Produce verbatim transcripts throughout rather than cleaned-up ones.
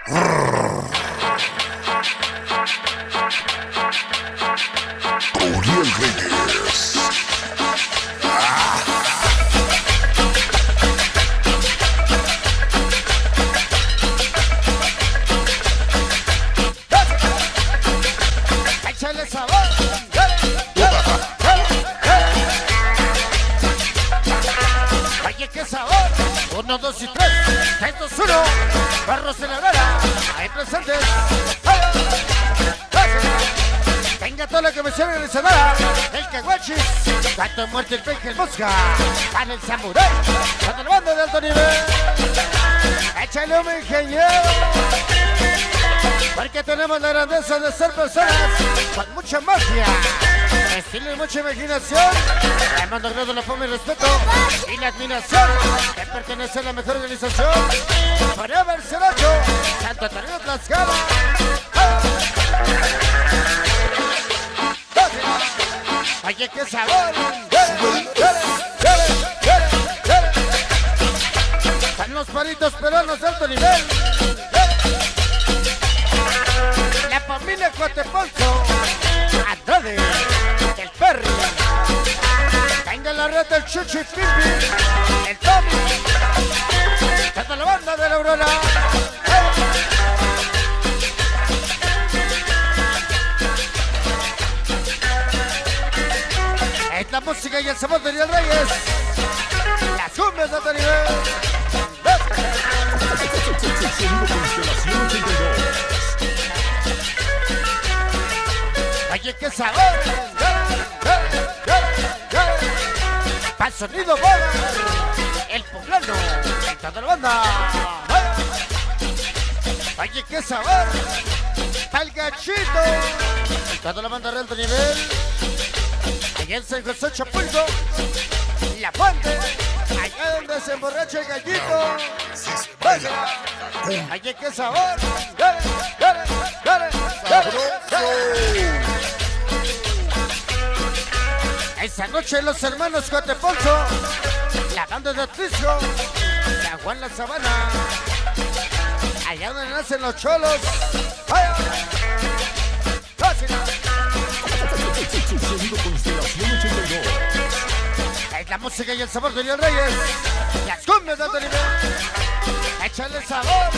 Uriel Reyes. Ah. Échale sabor. Dale, dale, dale, dale. Oye, qué sabor. Uno, dos y tres. Tres, dos, uno. Barros de la vera. Ahí presentes. Venga toda la comisión organizadora. El Caguachis. Gato muerte, el peje, el mosca. Para el samurái. Para la banda de alto nivel. Échale un ingeniero. Porque tenemos la grandeza de ser personas con mucha magia, estilo y mucha imaginación. Hemos logrado la fama y respeto y la admiración que pertenece a la mejor organización. Forever cero ocho, Santo Torneo Tlaxcala. Oye, qué sabor. Están los palitos peruanos de alto nivel. La familia Cuateponzo, Andrade, el Perry, venga la red del Chuchi Pimpi, el Tommy, toda la banda de la Aurora. Es la música y el sabor de Uriel Reyes, las cumbias de alto nivel. Oye, qué sabor. Pa'l sonido bola. El poblano. Toda la banda. Oye, qué sabor. Pa'l gachito. Toda la banda de alto nivel. En el San José Chapulco. La Fuente. Allá donde se emborracha el gallito. Oye, qué sabor. Dale, dale, dale, dale. Esa noche los hermanos Cuateponzo, la banda de Atlisco, la Juan La Sabana, allá donde nacen los cholos. ¡Vaya! Es la música y el sabor de Uriel Reyes, las cumbias de alto nivel. Échale sabor.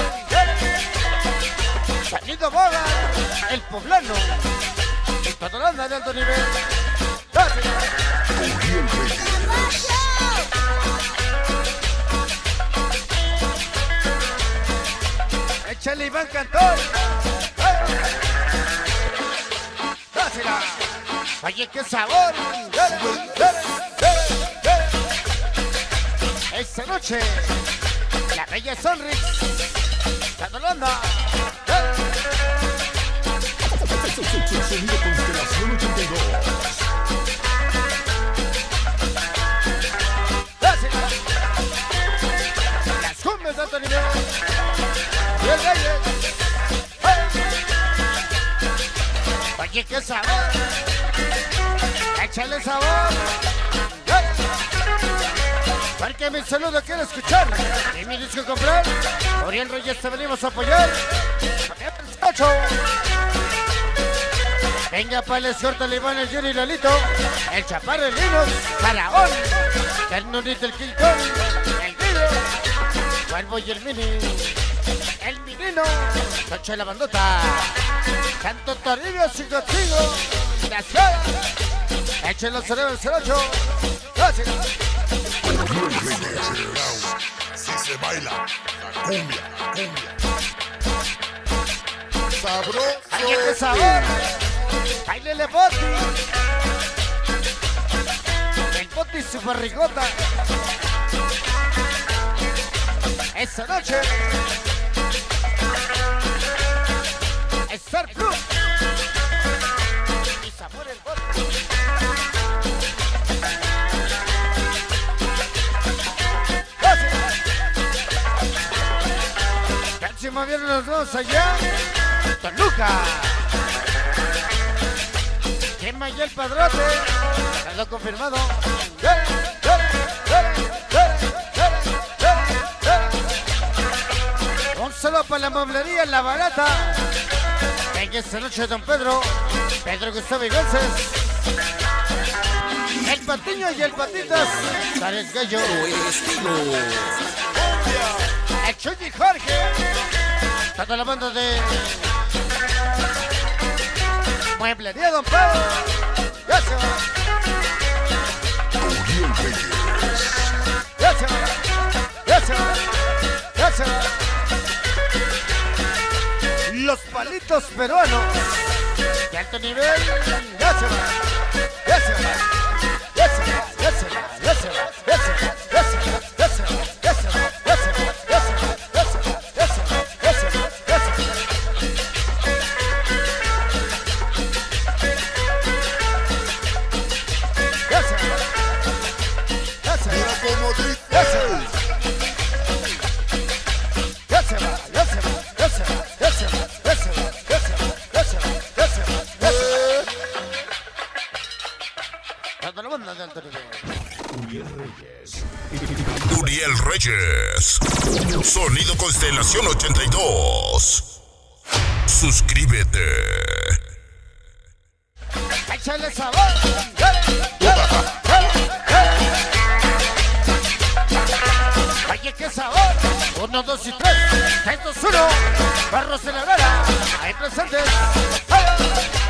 Sonido bola, el poblano, y toda la banda de alto nivel. Uriel Reyes. Échale Iván Cantor. Dásela. Oye, qué sabor. Dale, dale, dale, dale. Esta noche, la bella Sonrix. Toda la banda. Sonido Constelación ochenta y dos. Las cumbias de alto nivel. Uriel Reyes. Oye, qué sabor. Échale sabor. Porque mi saludo quiero escuchar. Y mi disco comprar. Uriel Reyes te venimos a apoyar. Venga, para el escorta, el Iván, el Junior y Lolito, el Chaparro, el Linux, Faraón, el Nonito, el King Kong, el Guido, Cuervo y el Mini, el Minino, Noche de la Bandota, Santo Toribio, Cinco Trigo, la Ciudad, echen los cerebros cero ocho, gracias. Uriel Reyes. Si se baila, la cumbia, la cumbia. Sabroso. Alguien que sabor. Bailele Boti. El Boti y su barrigota. Esa noche. Star Plus. Y sabor el Boti. Próximo viernes nos vemos allá. Toluca. Quema y el padrote. Quedó confirmado. ¡Dale, dale, dale, dale, dale, dale, dale! Un solo para la mueblería en La Barata. En esta noche Don Pedro, Pedro Gustavo y González. El Patiño y el Patitas, Sales Gallo. El Chuy Jorge. Toda la banda de Mueblería Don Pedro. Gracias. Gracias. Gracias. Gracias. Los palitos peruanos de alto nivel. Gracias. Gracias. Gracias. Gracias. Gracias. Gracias. Gracias. Gracias. Gracias. Gracias. Gracias. Gracias. Gracias. Gracias. Gracias. Mira cómo triste. Gracias. Gracias. Gracias. Gracias. Gracias. Gracias. Gracias. Gracias. Gracias. Gracias. Toda la banda de alto nivel. Uriel Reyes. Sonido Constelación ochenta y dos. Suscríbete. Échale sabor. Dale, dale, dale, dale. Oye, qué sabor. Uno, dos y tres. Tres, dos, uno. Barros de la Vera. Ahí presentes. ¡Ay!